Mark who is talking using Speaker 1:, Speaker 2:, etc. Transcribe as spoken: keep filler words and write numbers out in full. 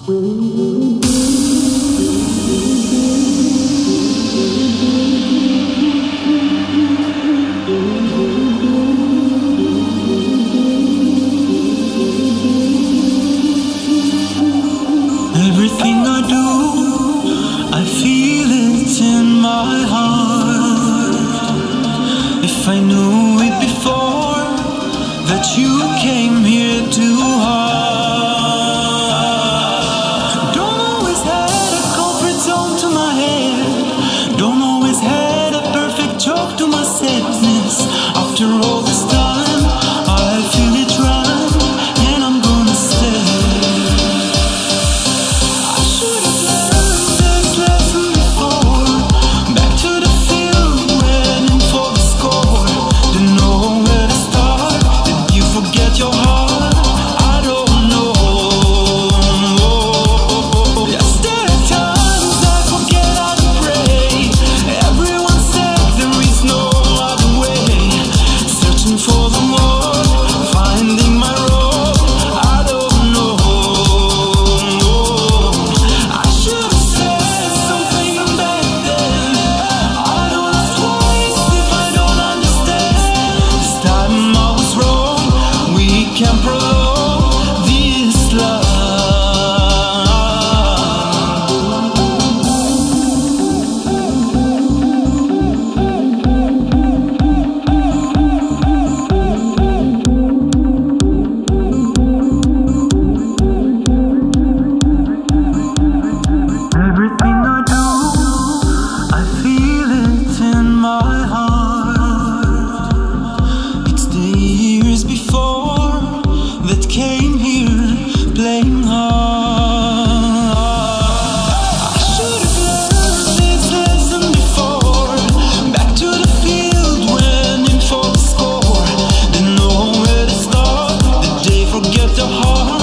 Speaker 1: Everything I do, I feel it in my heart. If I knew it before that you came here too hard. Don't always had a comfort zone to my head. Don't always had a perfect joke to my sadness. After all this time, I feel it right, and I'm gonna stay. Can prolong this love. Everything I do, I feel it in my heart. It's the years before that came here playing hard. I should have learned this lesson before. Back to the field, went in for the score. Didn't know where to start. Did they forget the heart?